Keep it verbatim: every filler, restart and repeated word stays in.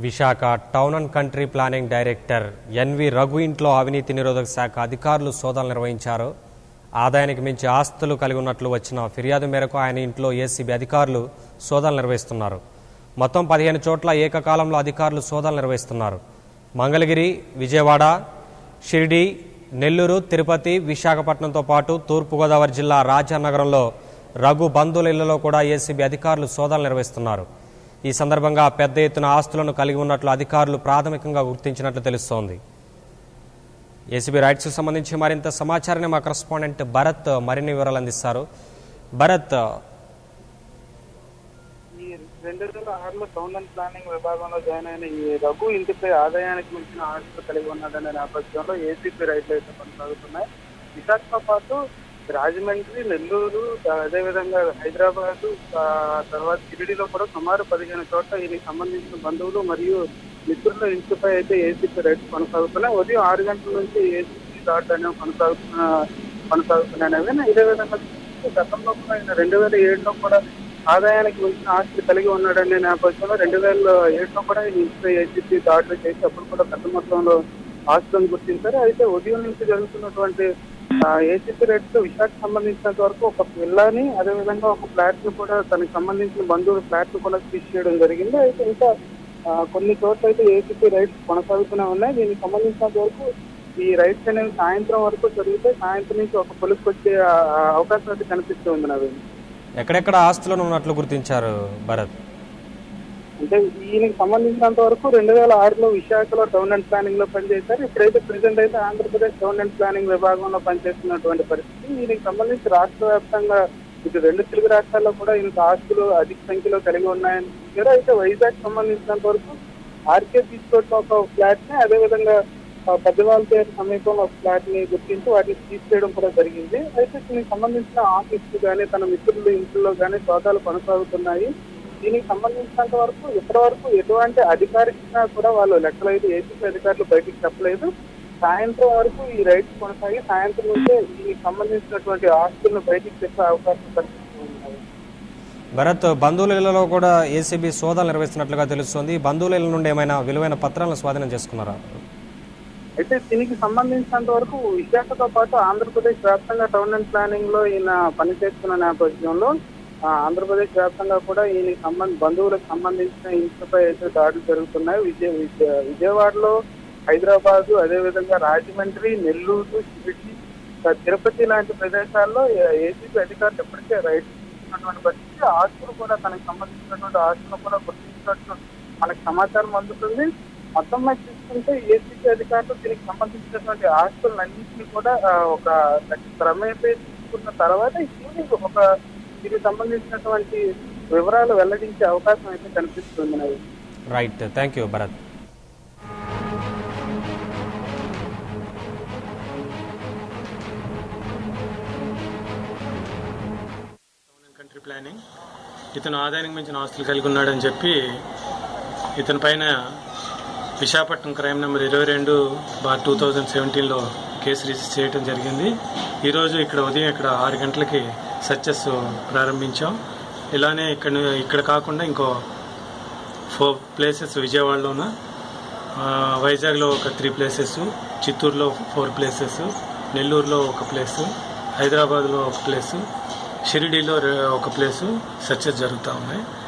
Visakha town and country planning director NV Raghu ఇంట్లో అవినీతి నిరోధక శాఖ అధికారులు సోదాలు నిర్వహించారు. ఆదాయానికి మించి ఆస్తులు కలిగి ఉన్నట్లు వచ్చిన ఫిర్యాదు మేరకు ఆయన ఇంట్లో ఏసీబీ అధికారులు సోదాలు నిర్వహిస్తున్నారు. మొత్తం పదిహేను చోట్ల ఏకకాలంలో అధికారులు సోదాలు నిర్వహిస్తున్నారు. మంగళగిరి, విజయవాడ, షిరిడి, నెల్లూరు, తిరుపతి, విశాఖపట్నంతో పాటు తూర్పుగోదావరి జిల్లా రాజానగరంలో రఘు బంధువుల ఇళ్లలో కూడా ఏసీబీ అధికారులు సోదాలు నిర్వహిస్తున్నారు. ఈ సందర్భంగా పెద్ద ఎత్తున ఆస్తులను కలిగి ఉన్నట్లు అధికారులు ప్రాథమికంగా గుర్తించినట్లు తెలుస్తోంది. ఏసీబీ రైట్స్కు సంబంధించి మరింత సమాచారాన్ని మా కరెస్పాండెంట్ భరత్ మరిన్ని వివరాలు అందిస్తారు. భరత్, ఈ రెండు వేల ఆరులో టౌన్ అండ్ ప్లానింగ్ విభాగంలో జాయిన్ అయిన ఈ రఘు ఇంటిపై ఆదాయానికి మించిన ఆస్తులు కలిగి ఉన్నాడనే నేపథ్యంలో ఏసీబీ రైట్లు అయితే కొనసాగుతున్నాయి. విశాఖతో పాటు రాజమండ్రి, నెల్లూరు, అదేవిధంగా హైదరాబాద్, తర్వాత షిరిడిలో కూడా సుమారు పదిహేను చోట్ల దీనికి సంబంధించిన బంధువులు మరియు మిత్రుల ఇంటిపై అయితే ఏసీపీ రైట్స్ కొనసాగుతున్నాయి. ఉదయం ఆరు గంటల నుంచి ఏసీపీ దాట్ అనేవి కొనసాగుతున్న కొనసాగుతున్నాయి. ఇదే విధంగా గతంలో కూడా రెండు వేల ఏడులో కూడా ఆదాయానికి మించిన ఆస్తి కలిగి ఉన్నాడనే నేపథ్యంలో రెండు వేల ఏడులో కూడా ఇంటిపై ఏసీపీ దాడులు చేసి అప్పుడు కూడా పెద్ద మొత్తంలో ఆస్తులను గుర్తించారు. అయితే ఉదయం నుంచి జరుగుతున్నటువంటి ఏసీపీ రైట్స్ విశాఖకు సంబంధించినంత వరకు ఒక విల్లాని, అదేవిధంగా ఒక ఫ్లాట్ ను కూడా తనకు సంబంధించిన బంధువుల ఫ్లాట్ ను కూడా సీజ్ చేయడం జరిగింది. అయితే ఇంకా కొన్ని చోట్ల అయితే ఏసీపీ రైట్స్ కొనసాగుతూనే ఉన్నాయి. దీనికి సంబంధించినంత వరకు ఈ రైట్స్ అనేవి సాయంత్రం వరకు జరిగితే సాయంత్రం నుంచి ఒక పొలికి వచ్చే అవకాశం అయితే కనిపిస్తూ ఉంది. నవీన్, ఎక్కడెక్కడ ఆస్తులను ఉన్నట్లు గుర్తించారు భరత్? అంటే ఈయనకి సంబంధించినంత వరకు రెండు వేల ఆరులో విశాఖలో టౌన్ అండ్ ప్లానింగ్ లో పనిచేశారు. ఇప్పుడైతే ప్రెసెంట్ అయితే ఆంధ్రప్రదేశ్ టౌన్ అండ్ ప్లానింగ్ విభాగంలో పనిచేస్తున్నటువంటి పరిస్థితి. ఈయనకి సంబంధించి రాష్ట్ర వ్యాప్తంగా ఇటు రెండు తెలుగు రాష్ట్రాల్లో కూడా ఈయనకు ఆస్తులు అధిక సంఖ్యలో కలిగి ఉన్నాయని చెప్పారు. అయితే వైజాగ్ సంబంధించినంత వరకు ఆర్కే బీచ్ రోడ్ ఒక ఫ్లాట్ ని, అదేవిధంగా పెద్దవాళ్ళ పేరు సమీపంలో ఒక ఫ్లాట్ ని గుర్తించి వాటిని సీజ్ చేయడం కూడా జరిగింది. అయితే దీనికి సంబంధించిన ఆఫీసులు కానీ తన మిత్రుల ఇంట్లో కానీ సోదాలు కొనసాగుతున్నాయి. దీనికి సంబంధించినంత వరకు ఇప్పటి వరకు ఎటువంటి అధికారికంగా కూడా వాళ్ళు లెక్కలు అయితే ఏసీపీ అధికారులు బయటికి చెప్పలేదు. సాయంత్రం వరకు ఈ రైట్స్ కొనసాగి సాయంత్రం నుంచే దీనికి సంబంధించినటువంటి ఆస్తులను బయటికి చెప్పే అవకాశం కనిపిస్తూ ఉన్నాయి. భరత్, బంధువుల ఇళ్లలో కూడా ఏసీబీ సోదాలు నిర్వహిస్తున్నట్లుగా తెలుస్తోంది. బంధువుల ఇళ్ల నుండి ఏమైనా విలువైన పత్రాలను స్వాధీనం చేసుకున్నారా? అయితే దీనికి సంబంధించినంత వరకు విశాఖతో పాటు ఆంధ్రప్రదేశ్ వ్యాప్తంగా టౌన్ అండ్ ప్లానింగ్ లో ఈయన పనిచేస్తున్న నేపథ్యంలో ఆంధ్రప్రదేశ్ వ్యాప్తంగా కూడా ఈయన సంబంధ బంధువులకు సంబంధించిన ఇంటిపై అయితే దాడులు జరుగుతున్నాయి. విజయ విజయవాడలో, హైదరాబాద్, అదేవిధంగా రాజమండ్రి, నెల్లూరు, షిరిడి, తిరుపతి లాంటి ప్రదేశాల్లో ఏసీపీ అధికారులు ఎప్పటికే రైడ్ చేస్తున్నటువంటి పరిస్థితి. ఆస్తులు కూడా తనకు సంబంధించినటువంటి ఆస్తులు కూడా గుర్తించినట్టు మనకు సమాచారం అందుతుంది. మొత్తం మీద చూసుకుంటే ఏసీపీ అధికారులు దీనికి సంబంధించినటువంటి ఆస్తులన్నింటినీ కూడా ఒక క్రమేపీ తీసుకున్న తర్వాత ఈవినింగ్ ఒక దీనికి సంబంధించినటువంటి వివరాలు వెల్లడించే అవకాశం అయితే కనిపిస్తుంది. Right, thank you Bharat. Country planning ఇతను ఆదాయానికి మించిన ఆస్తులు కలిగి ఉన్నాడని చెప్పి ఇతని పైన విశాఖపట్నం క్రైమ్ నెంబర్ ఇరవై రెండు బార్ టూ థౌజండ్ సెవెంటీన్లో కేసు రిజిస్టర్ చేయడం జరిగింది. ఈరోజు ఇక్కడ ఉదయం ఇక్కడ ఆరు గంటలకి సర్చెస్ ప్రారంభించాం. ఇలానే ఇక్కడ ఇక్కడ కాకుండా ఇంకో ఫోర్ ప్లేసెస్ విజయవాడలోన, వైజాగ్లో ఒక త్రీ ప్లేసెస్, చిత్తూరులో ఫోర్ ప్లేసెస్, నెల్లూరులో ఒక ప్లేసు, హైదరాబాద్లో ఒక ప్లేసు, షిరిడీలో ఒక ప్లేసు సర్చెస్ జరుగుతూ ఉన్నాయి.